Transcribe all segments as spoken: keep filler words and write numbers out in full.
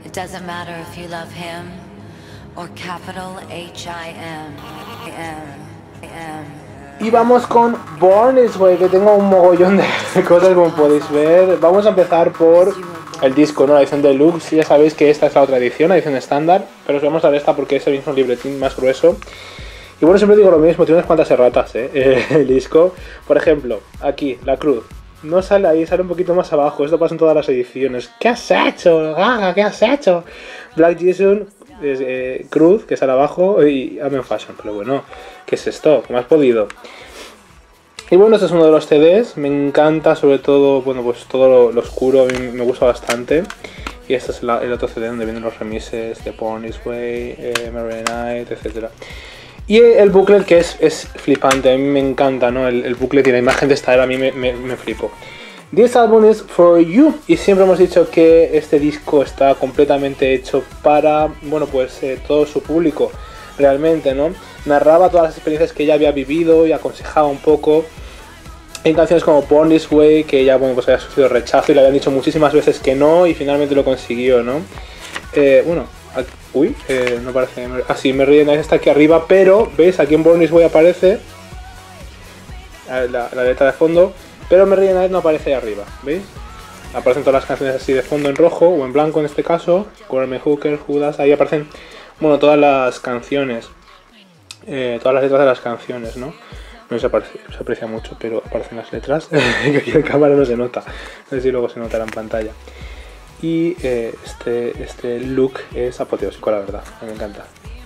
It doesn't matter if you love him or capital H I M. M. M. Y vamos con Born This Way, que tengo un mogollón de cosas como podéis ver. Vamos a empezar por el disco, ¿no? La edición deluxe. Ya sabéis que esta es la otra edición, la edición estándar, pero os voy a mostrar esta porque es el mismo libretín más grueso. Y bueno, siempre digo lo mismo, tiene unas cuantas erratas, ¿eh? El disco. Por ejemplo, aquí, la cruz. No sale ahí, sale un poquito más abajo. Esto pasa en todas las ediciones. ¿Qué has hecho, Gaga? ¿Qué has hecho? Black Jesus, eh, cruz, que sale abajo, y Amen Fashion. Pero bueno, ¿qué es esto? ¿Cómo has podido? Y bueno, este es uno de los C Ds. Me encanta, sobre todo, bueno, pues todo lo, lo oscuro, a mí me gusta bastante. Y este es la, el otro C D donde vienen los remises de Born This Way, eh, Mary Night, etcétera. Y el booklet, que es, es flipante, a mí me encanta, ¿no? El, el booklet y la imagen de esta era, a mí me, me, me flipo. This album is for you. Y siempre hemos dicho que este disco está completamente hecho para, bueno, pues eh, todo su público, realmente, ¿no? Narraba todas las experiencias que ella había vivido y aconsejaba un poco. En canciones como Born This Way, que ella, bueno, pues había sufrido rechazo y le habían dicho muchísimas veces que no y finalmente lo consiguió, ¿no? Eh, bueno... Uy, eh, no parece... Ah, sí, Mary Night está aquí arriba, pero, ¿veis? Aquí en Born This Way aparece la, la letra de fondo, pero Mary Night no aparece ahí arriba, ¿veis? Aparecen todas las canciones así de fondo en rojo, o en blanco en este caso, Gorme Hooker, Judas, ahí aparecen, bueno, todas las canciones, eh, todas las letras de las canciones, ¿no? No se, aparece, se aprecia mucho, pero aparecen las letras, que aquí en cámara no se nota, no sé si luego se notará en pantalla. Y eh, este, este look es apoteósico, la verdad, me encanta.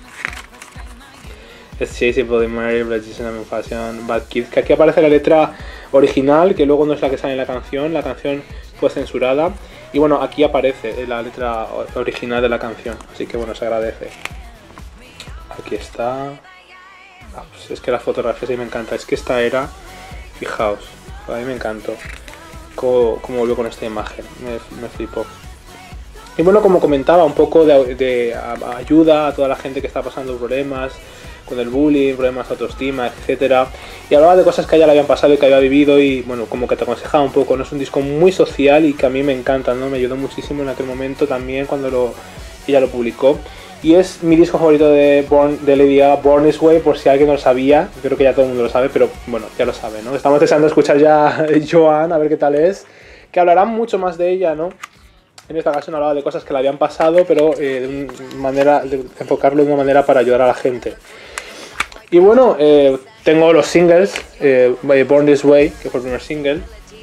Es Chasey Bloody Mary, Black Jesus, Amen Fashion, Bad Kids, que aquí aparece la letra original, que luego no es la que sale en la canción, la canción fue censurada. Y bueno, aquí aparece la letra original de la canción, así que bueno, se agradece. Aquí está. Ah, pues es que la fotografía sí me encanta, es que esta era, fijaos, a mí me encantó. Cómo, cómo volvió con esta imagen, me, me flipó. Y bueno, como comentaba, un poco de, de ayuda a toda la gente que está pasando problemas con el bullying, problemas de autoestima, etcétera. Y hablaba de cosas que a ella le habían pasado y que había vivido y bueno, como que te aconsejaba un poco, ¿no? Es un disco muy social y que a mí me encanta, ¿no? Me ayudó muchísimo en aquel momento también cuando lo, ella lo publicó. Y es mi disco favorito de, Born, de Lady Gaga, Born This Way, por si alguien no lo sabía. Creo que ya todo el mundo lo sabe, pero bueno, ya lo sabe, ¿no? Estamos deseando escuchar ya Joan, a ver qué tal es. Que hablarán mucho más de ella, ¿no? En esta ocasión hablaba de cosas que le habían pasado, pero eh, de, una manera, de enfocarlo de una manera para ayudar a la gente. Y bueno, eh, tengo los singles, eh, Born This Way, que fue el primer single.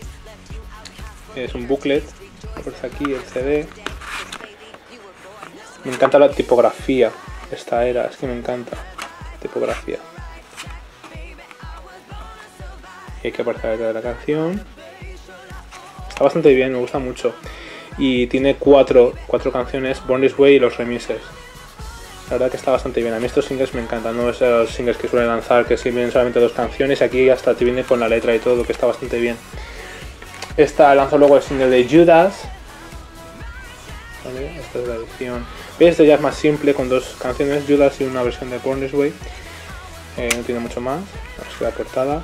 Es un booklet, aparece aquí el C D. Me encanta la tipografía, esta era, es que me encanta la tipografía. Y aquí aparece la letra de la canción. Está bastante bien, me gusta mucho. Y tiene cuatro, cuatro canciones, Born This Way y los remises. La verdad que está bastante bien, a mí estos singles me encantan, no es los singles que suelen lanzar, que sí vienen solamente dos canciones, y aquí hasta te viene con la letra y todo, que está bastante bien. Esta lanzó luego el single de Judas. Vale, esta es la edición. ¿Veis? Este ya es más simple, con dos canciones, Judas y una versión de Born This Way. Eh, no tiene mucho más, es la portada.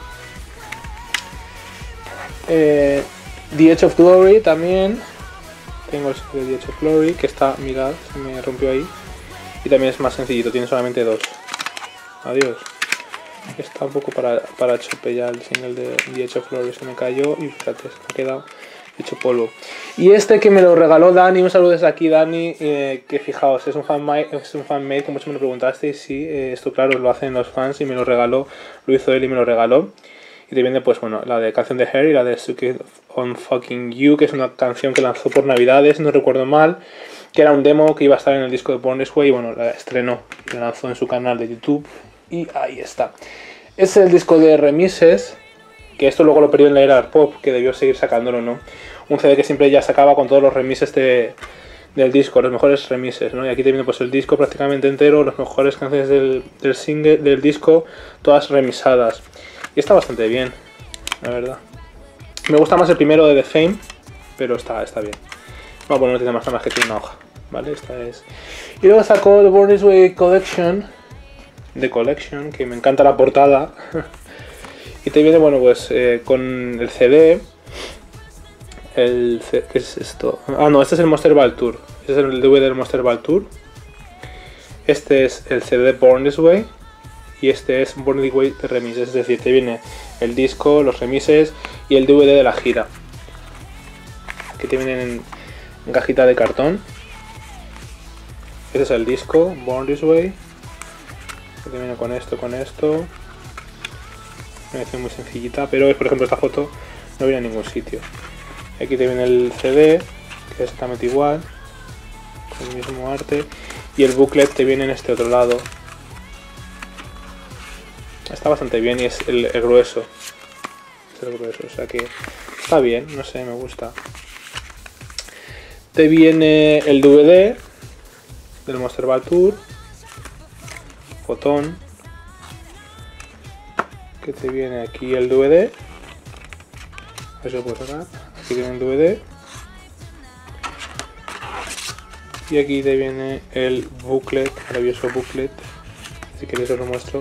Eh, The Edge of Glory también. Tengo el de The Edge of Glory, que está, mirad, se me rompió ahí. Y también es más sencillito, tiene solamente dos. Adiós. Está un poco para, para chope ya el single de The Edge of Glory, se me cayó y fíjate, se me ha quedado hecho polvo. Y este que me lo regaló Dani, un saludo desde aquí Dani, eh, que fijaos, es un fanmade, es un fanmade, como mucho me lo preguntasteis, sí, eh, esto claro lo hacen los fans y me lo regaló, lo hizo él y me lo regaló. Y te viene pues bueno, la de canción de Hair y la de Suck It On Fucking You, que es una canción que lanzó por Navidades, no recuerdo mal, que era un demo que iba a estar en el disco de Born This Way y bueno, la estrenó, la lanzó en su canal de YouTube y ahí está. Es el disco de remises, que esto luego lo perdió en la era pop, que debió seguir sacándolo, ¿no? Un C D que siempre ya sacaba con todos los remises de, del disco, los mejores remises, ¿no? Y aquí te viene pues el disco prácticamente entero, las mejores canciones del, del single, del disco, todas remisadas. Y está bastante bien, la verdad. Me gusta más el primero de The Fame, pero está, está bien. Bueno, pues no tiene más nada más que tiene una hoja, ¿vale? Esta es... Y luego sacó The Born This Way Collection, The Collection, que me encanta la portada. Y te viene, bueno, pues eh, con el C D. El C... ¿Qué es esto? Ah, no, este es el Monster Ball Tour. Este es el D V D del Monster Ball Tour. Este es el C D de Born This Way. Y este es Born This Way de remises. Es decir, te viene el disco, los remises y el D V D de la gira. Aquí te vienen en, en cajita de cartón. Este es el disco, Born This Way. Que te viene con esto, con esto. Una edición muy sencillita, pero por ejemplo esta foto no viene a ningún sitio. Aquí te viene el C D, que es exactamente igual, con el mismo arte. Y el booklet te viene en este otro lado. Está bastante bien y es el, el grueso. Es el grueso, o sea que está bien, no sé, me gusta. Te viene el D V D del Monster Ball Tour. Fotón. Que te viene aquí el D V D. Eso lo puedo sacar. Aquí tiene el D V D. Y aquí te viene el booklet, maravilloso booklet. Si queréis os lo muestro.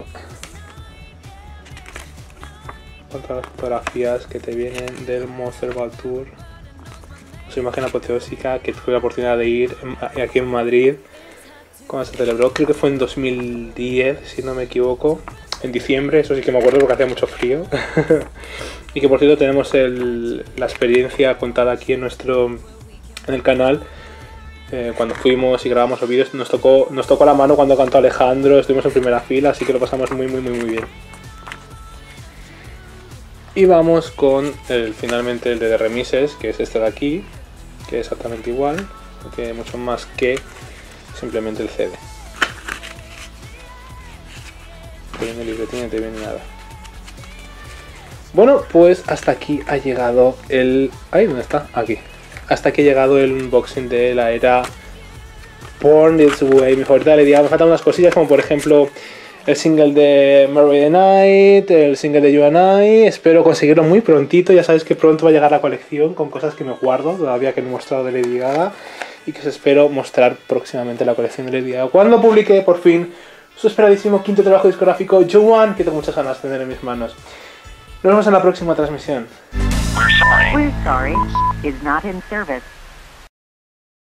Con todas las fotografías que te vienen del Monster Ball Tour. Su imagen apoteósica que tuve la oportunidad de ir en, aquí en Madrid cuando se celebró, creo que fue en dos mil diez si no me equivoco, en diciembre, eso sí que me acuerdo porque hacía mucho frío. Y que por cierto tenemos el, la experiencia contada aquí en nuestro en el canal. Eh, cuando fuimos y grabamos los vídeos nos tocó, nos tocó la mano cuando cantó Alejandro, estuvimos en primera fila, así que lo pasamos muy muy muy muy bien. Y vamos con el, finalmente el de remises, que es este de aquí, que es exactamente igual, no tiene mucho más que simplemente el C D. Te viene libretín, no te viene nada. Bueno, pues hasta aquí ha llegado el... ¿Ahí? ¿Dónde está? Aquí. Hasta aquí ha llegado el unboxing de la era Born This Way. Mi favorita le me faltan unas cosillas como por ejemplo el single de Mary the Night, el single de You and I. Espero conseguirlo muy prontito. Ya sabéis que pronto va a llegar la colección con cosas que me guardo todavía que no he mostrado de Lady Gaga y que os espero mostrar próximamente la colección de Lady Gaga cuando publique por fin su esperadísimo quinto trabajo discográfico Joanne, que tengo muchas ganas de tener en mis manos. Nos vemos en la próxima transmisión. We're sorry. We're sorry. Is not in service.